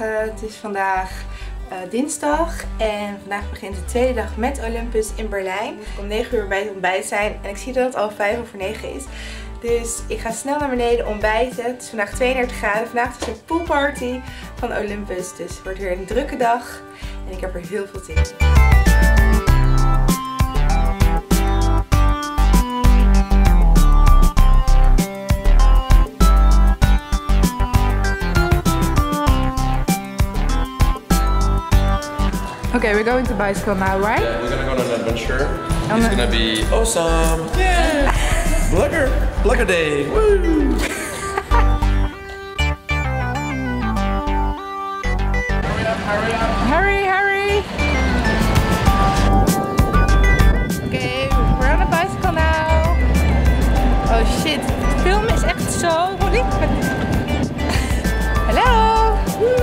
Goedemorgen, het is vandaag dinsdag en vandaag begint de tweede dag met Olympus in Berlijn. Ik moet om 9 uur bij het ontbijt zijn en ik zie dat het al 9:05 is. Dus ik ga snel naar beneden ontbijten. Het is vandaag 32 graden. Vandaag is een poolparty van Olympus. Dus het wordt weer een drukke dag en ik heb er heel veel zin in. Okay, we're going to bicycle now, right? Yeah, we're gonna go on an adventure. It's gonna be awesome! Yeah! Blogger day! Woo! Hurry, hurry! Okay, we're on a bicycle now. Oh shit, de film is echt zo moeilijk. Hallo!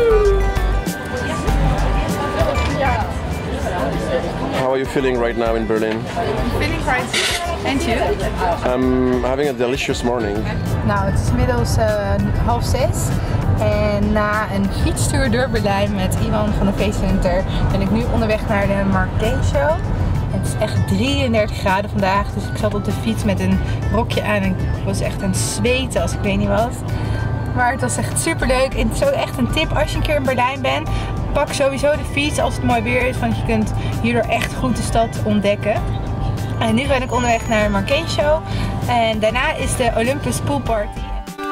How are you feeling right now in Berlin? Feeling quite good. And you? I'm having a delicious morning. Nou, het is inmiddels 5:30 en na een fietstour door Berlijn met Iwan van de Face Center ben ik nu onderweg naar de Marquee Show. Het is echt 33 graden vandaag, dus ik zat op de fiets met een rokje aan en ik was echt aan het zweten als ik weet niet wat. Maar het was echt super leuk en het is ook echt een tip als je een keer in Berlijn bent. Pak sowieso de fiets als het mooi weer is, want je kunt hierdoor echt goed de stad ontdekken. En nu ben ik onderweg naar de Marquee Show en daarna is de Olympus Pool Party.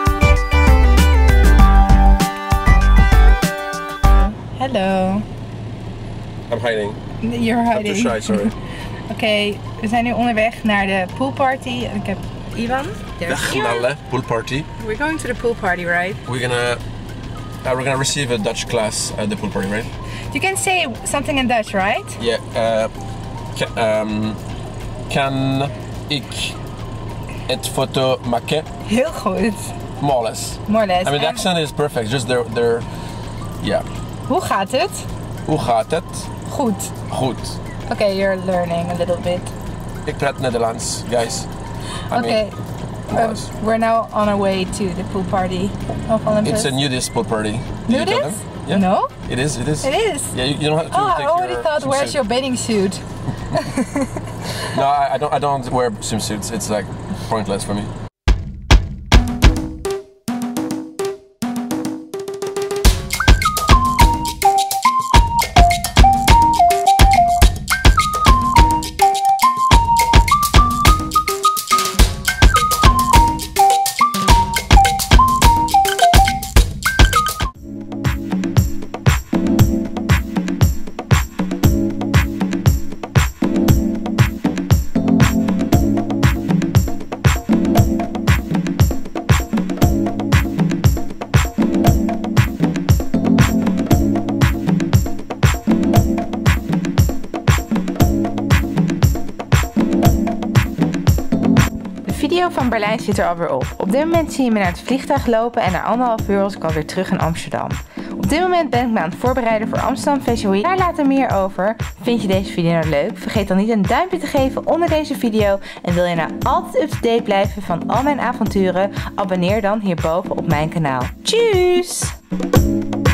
Hello. I'm hiding. You're hiding. I'm too shy, sorry. Oké, we zijn nu onderweg naar de pool party en ik heb Iwan. Dag Nalle, pool party. We're going to the pool party, right? We're gonna receive a Dutch class at the pool party, right? You can say something in Dutch, right? Yeah. Kan ik het foto maken? Heel goed. More or less. More or less. I mean, the accent is perfect. Just they're yeah. Hoe gaat het? Hoe gaat het? Goed. Goed. Okay, you're learning a little bit. Ik praat Nederlands, guys. Okay. We're now on our way to the pool party of Olympus. It's a nudist pool party. Did you tell them? Yeah. No? It is. It is? Yeah, you don't have to take I already thought, where's your bathing suit? No, I don't wear swimsuits. It's like pointless for me. De video van Berlijn zit er alweer op. Op dit moment zie je me naar het vliegtuig lopen en na 1,5 uur was ik alweer terug in Amsterdam. Op dit moment ben ik me aan het voorbereiden voor Amsterdam Fashion Week. Daar later meer over. Vind je deze video nou leuk? Vergeet dan niet een duimpje te geven onder deze video. En wil je nou altijd up-to-date blijven van al mijn avonturen? Abonneer dan hierboven op mijn kanaal. Tjus!